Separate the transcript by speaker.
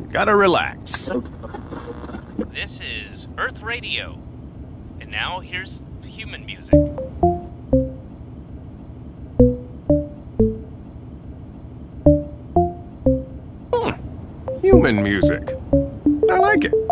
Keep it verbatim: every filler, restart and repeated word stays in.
Speaker 1: Gotta relax.
Speaker 2: This is Earth Radio. And now here's human music.
Speaker 1: Hmm. Human music. I like it.